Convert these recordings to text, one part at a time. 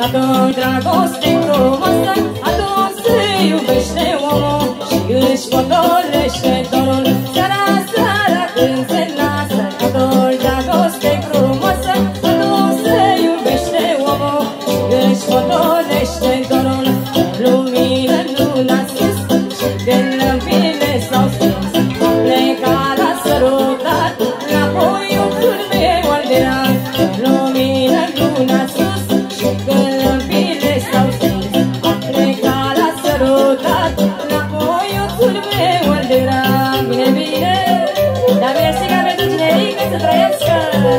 atunci dragoste frumoasă, atunci se iubește omul și își potolește dorul. Seara, seara când se lasă, atunci dragoste frumoasă, atunci se iubește omul și își potolește dorul. Lumină luna sus și când lămpile s-au stins, pleca la sărutat, înapoi un cârmeu alderat. Lumină luna sus și când lămpile s-au stins, pleca la sărutat, înapoi un cârmeu alderat. Bine, bine, dar mersi ca pentru tinerică să trăiască.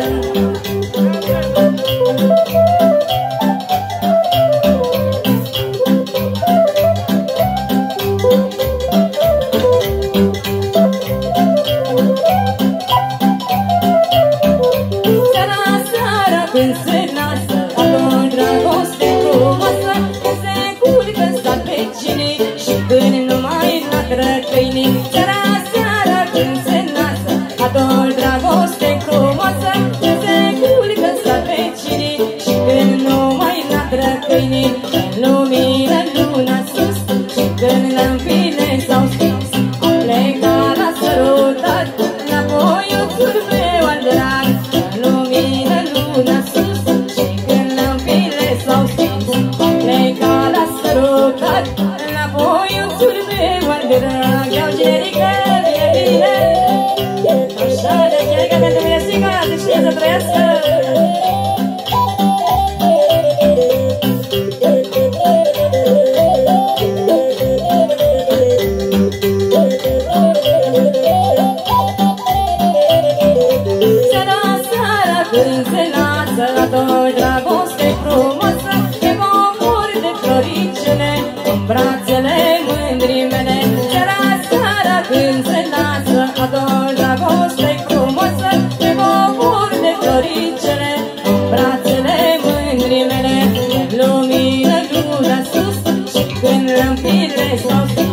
Când se nasă, atunci dragoste frumoasă, când se culcă în sat vecinii și când nu mai latră câinii. Seara, seara când se nasă, atunci dragoste frumoasă, când se culcă în sat vecinii și când nu mai latră câinii. În lumină luna sus și când lămpile s-au stins, am plecat la sărutat, înapoi un cârmeu al drag. În lumină luna sus și când lămpile s-au stins, am plecat la sărutat, înapoi un cârmeu al drag. Iau generică, bine, bine, așa de generică pentru mine sigur, să știe să trăiască. Când se lasă, atunci dragoste frumoasă, te bucur de floricele în brațele mândrii mele. Seara, seara când se lasă, atunci dragoste frumoasă, te bucur de floricele în brațele mândrii mele. Lumină luna sus și când lămpile s-au stins,